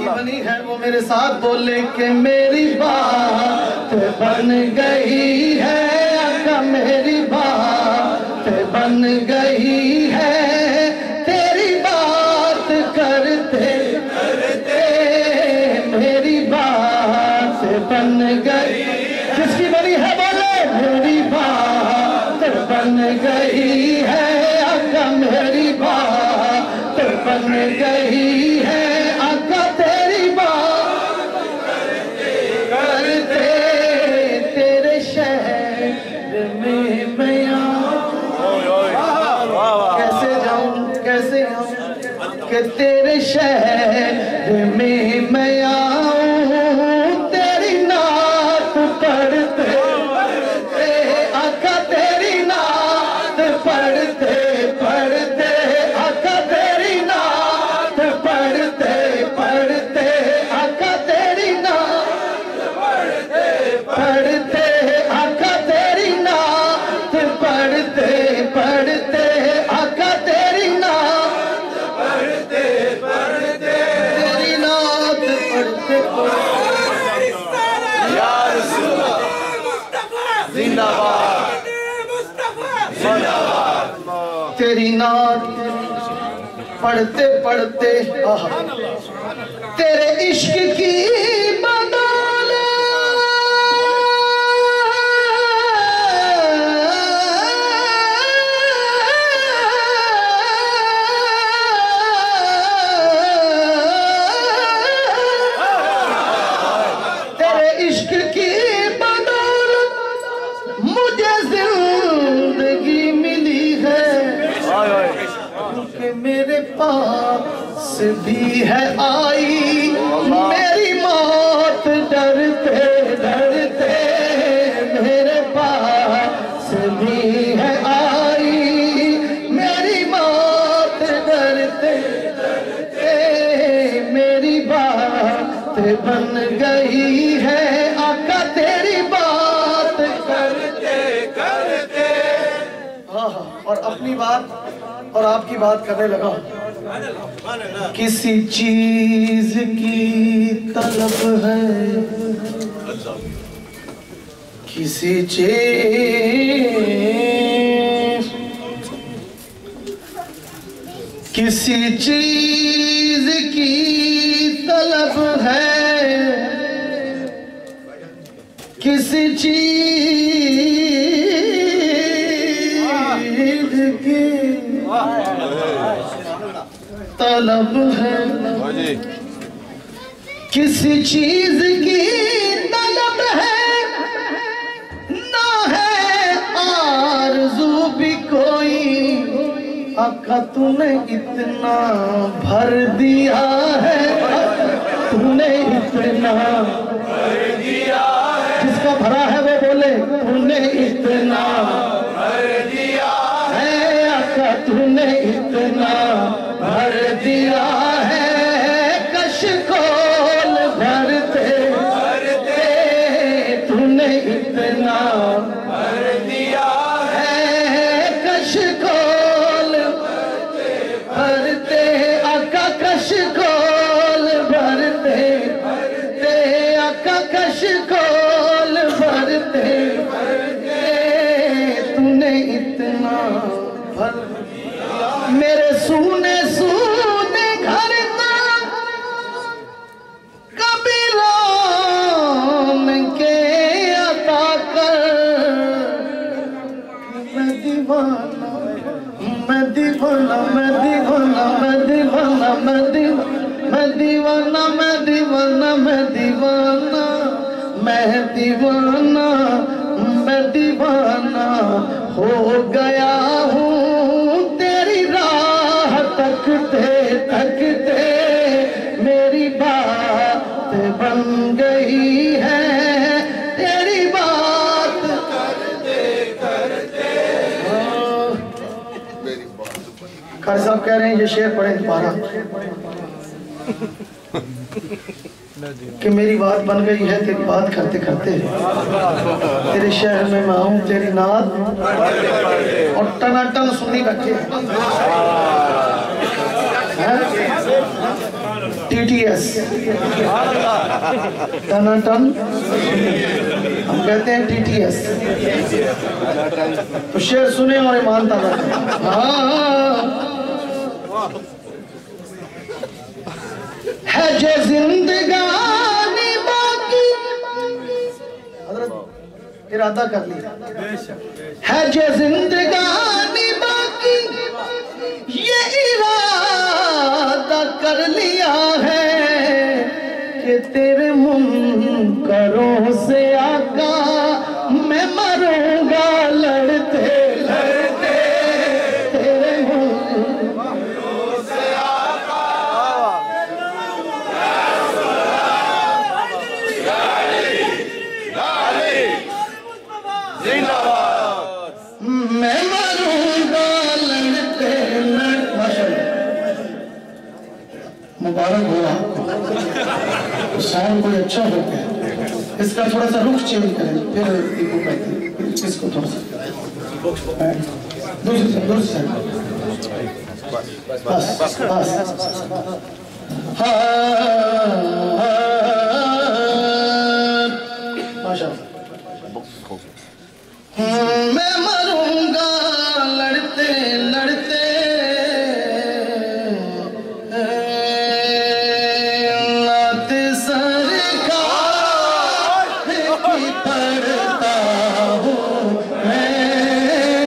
بنی ہے وہ میرے ساتھ بولے کہ میری بات بن گئی ہے آقا میری بات بن گئی ہے تیری بات کرتے کرتے میری بات بن گئی کس کی بنی ہے بولے میری بات بن گئی ہے آقا میری بات بن گئی ہے آقا تیری بات کرتے تیرے شہر میں میں آؤں کیسے جاؤں کہ تیرے شہر میں میں آؤں تیری نعت پڑھتے آقا تیری نعت پڑھتے پڑھتے آقا تیری نعت پڑھتے پڑھتے آقا تیری نعت پڑھتے پڑھتے آقا تیری نعت پڑھتے پڑھتے آقا تیری نعت پڑھتے پڑھتے تیری نعت پڑھتے یا رسول اللہ زندہ باد تیری نعت پڑھتے پڑھتے تیرے عشق کی میرے پاس بھی ہے آئی میری موت ڈرتے ڈرتے میرے پاس بھی ہے آئی میری موت ڈرتے ڈرتے میری بات بن گئی ہے آقا تیری بات کرتے کرتے اور اپنی بات اور آپ کی بات کرنے لگا کسی چیز کی طلب ہے کسی چیز کی طلب ہے کسی چیز کی طلب ہے کسی چیز کی طلب ہے نہ ہے آرزو بھی کوئی آقا تو نے اتنا بھر دیا ہے تو نے اتنا بھر دیا ہے جس کا بھرا ہے وہ بولے تو نے اتنا بھر دیا ہے آقا تو نے اتنا بھر دیا ہے کش کول بھرتے بھرتے تو نے اتنا بھر دیا ہے کش کول بھرتے آقا کش کول بھرتے بھرتے آقا کش کول بھرتے بھرتے تو نے اتنا بھر میرے سونے سونے گھر کبھی لون کے عطا کر میں دیوانہ میں دیوانہ میں دیوانہ میں دیوانہ میں دیوانہ میں دیوانہ میں دیوانہ میں دیوانہ میں دیوانہ ہو گیا ہوں تیری راہ تکتے تکتے میری بات بن گئی ہے تیری بات کرتے کرتے قاری صاحب کہہ رہے ہیں یہ شعر پڑھیں دوبارہ کہ میری بات بن گئی ہے تیری بات کرتے کرتے تیرے شہر میں میں آؤں تیری نعت اور ٹناٹن سنی بیٹھے TTS टनाटन, हम कहते हैं TTS। तो शेर सुने और ईमानदार रखें। हाँ है जे जिंदगानी बाकी, हज़रत इरादा कर लिया, है जे जिंदगानी बाकी, ये इरादा कर लिया है कि तेरे मुनकरों से आका मैं मरूंगा लड़ते लड़ते, तेरे मुनकरों से आका मैं मरूंगा लड़ते लड़ते। माशाअल्लाह, मुबारक हो आपको, साउंड कोई अच्छा हो गया। इसका थोड़ा सा रुख चेंज करें, फिर इको कहते हैं, इसको थोड़ा सा दूसरी साइड, बस बस। हाँ माशाअल्लाह। मैं मरूंगा लड़ते लड़ते,